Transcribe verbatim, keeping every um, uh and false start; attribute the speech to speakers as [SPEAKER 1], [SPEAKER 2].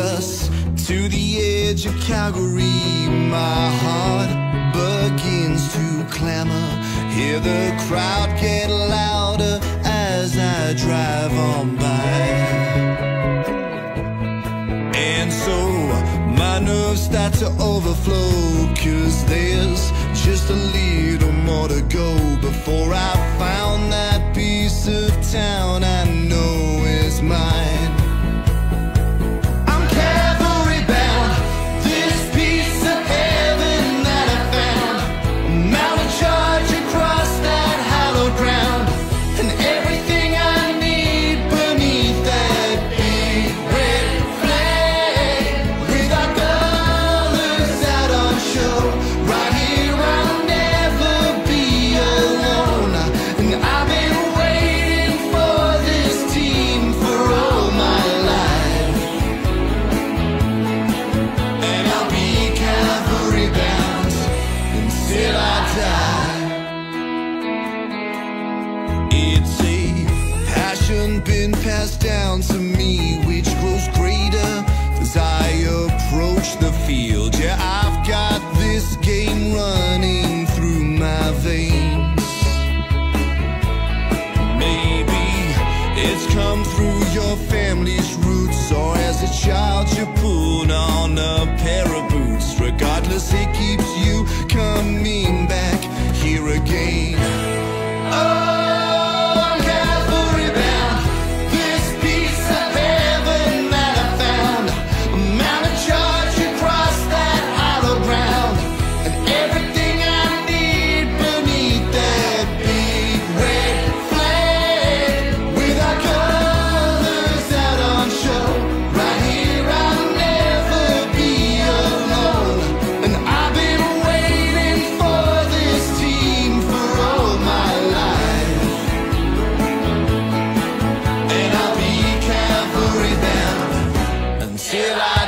[SPEAKER 1] us to the edge of Calgary. My heart begins to clamor, hear the crowd get louder as I drive on by. And so my nerves start to overflow, 'cause there's just a little more to go before I found that piece of town I know is mine. I'm cavalry bound, this piece of heaven that I found. Mount a charge across that hallowed ground, and everything I need beneath that big red flag, with our colors out on show. Right here I'll never be alone, and I've been waiting for this team for all my life. And I'll be cavalry bound until I die. It's a passion been passed down to me, which grows greater as I approach the field. Yeah, I've got this game running through my veins. Maybe it's come through your family's roots, or as a child you put on a pair of boots. Regardless, it keeps you coming back here again. Oh, I'm cavalry bound, this piece of heaven that I found. Mount a charge across that hollow ground, and everything I need beneath that big red flag, with our colors out on show. Right here I'll never be alone, and I've been waiting for this team for all my life. And I'll be cavalry bound until I